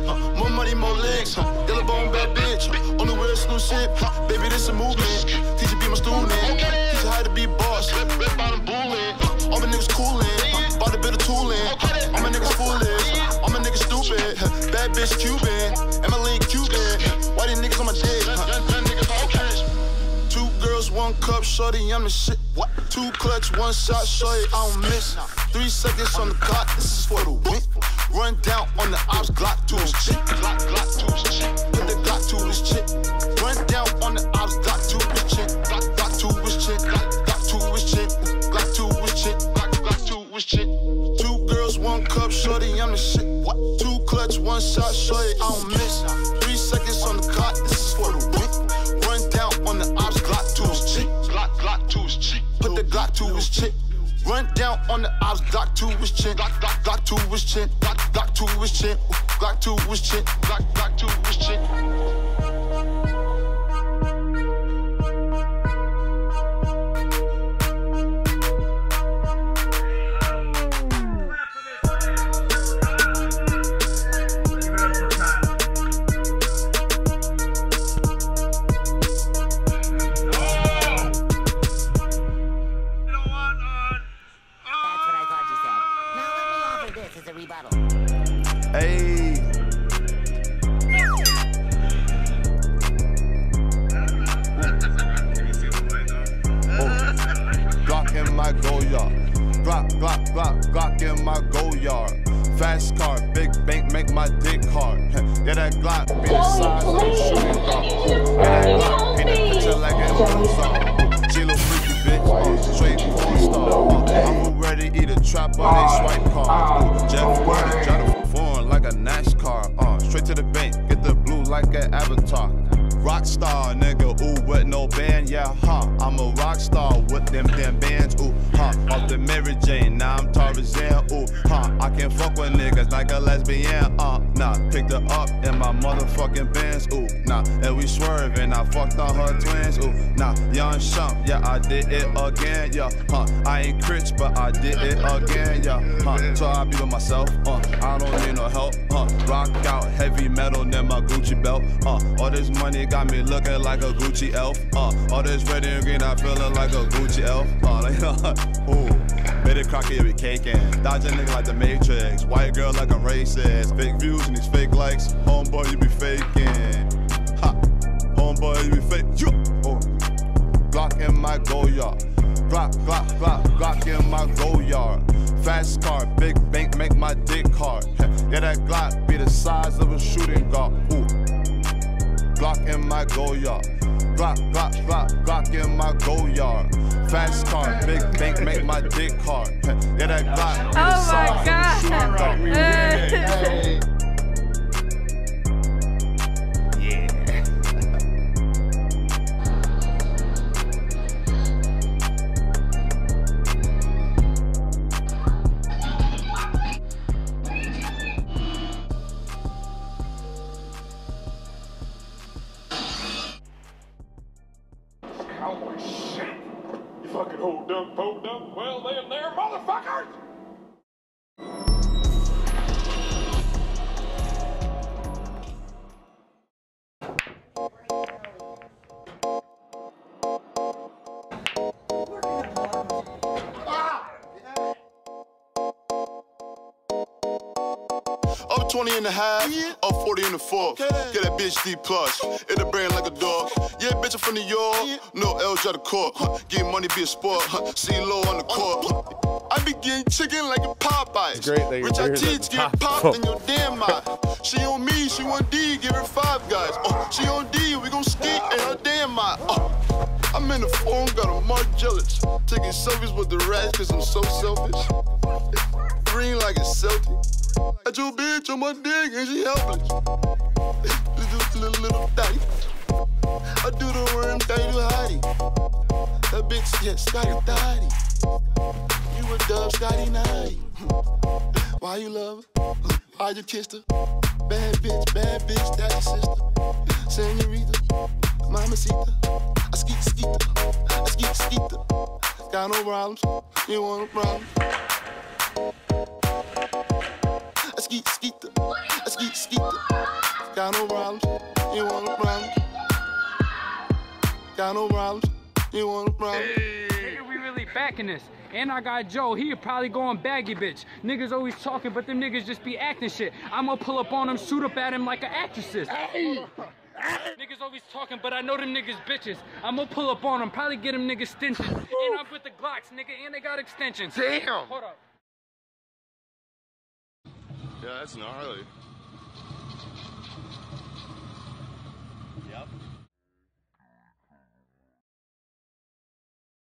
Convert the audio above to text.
More money, more legs, yellow bone, bad bitch. On the real exclusive, baby, this a movement. Teach you be my student, teach you how to be boss. Red bottom bullet, all my niggas coolin', bought a bit of tooling. All my niggas foolish, all my niggas stupid. Bad bitch Cuban, and my link Cuban. Why these niggas on my dick? Two girls, one cup, shorty, I'm the shit. What? Two clutch, one shot, shorty, I don't miss. 3 seconds on the clock, this is for the win. Run down on the ops, Glock to his chick. Glock to his chick. Put the Glock to his chick. Run down on the ops, Glock to his chick. Glock to his chick. Glock to his chick. Glock to his chick. Glock to his chick. 2 girls, 1 cup, shorty, I'm the shit. What? 2 clutch, 1 shot, shorty, I don't miss. 3 seconds on the clock, this is for the win. Run down on the ops, Glock to his chick. Glock to his chick. Put the Glock to his chick. Run down on the ops, Glock to his chin. Glock to his chin. Glock to his chin. Glock to his chin. Glock to his chin. Hey. Glock in my go yard. Glock in my go yard. Fast car, big bank, make my dick hard. Yeah, that Glock be the size of a shooting guard. Yeah, that Glock paint a picture like an Amazon. She little freaky bitch, straight porn star. I'm ready to eat a trap on they swipe card. Jeff Gordon, try to perform like a NASCAR. Straight to the bank, get the blue like an avatar. Rockstar, nigga, ooh, with no band, yeah, I'm a rock star with them bands, ooh, off the Mary Jane, now I'm Tarzan, ooh, I can't fuck with niggas like a lesbian, nah, picked her up in my motherfucking Benz, ooh, nah, and we swerving, I fucked on her twins, ooh, nah, young shump, yeah, I did it again, yeah, I ain't rich, but I did it again, yeah, so I be with myself, I don't need no help, rock out heavy metal in my Gucci belt, all this money got me looking like a Gucci elf. All this red and green, I'm feeling like a Gucci elf. Ooh, made it crocky every cake and dodge a nigga like the Matrix. White girl like I'm racist. Fake views and these fake likes. Homeboy, you be faking. Ha, homeboy, you be fake. Oh, Glock in my go yard. Glock in my go yard. Fast car, big bank, make my dick hard. Yeah, that Glock be the size of a shooting guard. Ooh. Glock in my go yard. Glock in my go yard. Fast car, big bank, make my dick hard. Yeah, that Glock be the size of a shooting guard. Holy shit! You fucking hold up, poked up, well then there, motherfuckers! Up 20 and a half, up 40 in the fourth. Get that bitch D+. It'll brain like a dog. Yeah, bitch, I'm from New York. No L's out of court. Get money, be a sport. See low on the court. I be getting chicken like a Popeyes. Rich ITs get popped in your damn eye. She on me, she want D, give her 5 guys. She on D, we gon' skate in her damn eye. I'm in the phone, got a Mark jealous. Taking selfies with the rats, cause I'm so selfish. Green like it's Celtic. I your bitch on my dick and she helpless. Little daddy. I do the worm thing to Heidi. That bitch, yeah, Scotty Daddy. You a dub, Scotty Night. Why you love her? Why you kissed her? Bad bitch, daddy sister. Senorita, mamacita. I skeet. Got no problems, you want a problem? I skeet. Got no problems, you want a problem? Got no problems, you want a problem? Nigga, we really backing this. And I got Joe, he probably going baggy bitch. Niggas always talking, but them niggas just be acting shit. I'ma pull up on him, shoot up at him like an actress. Niggas always talking, but I know them niggas bitches. I'ma pull up on them, probably get them niggas stenches. And I'm with the Glocks, nigga, and they got extensions. Damn! Hold up. Yeah, that's gnarly.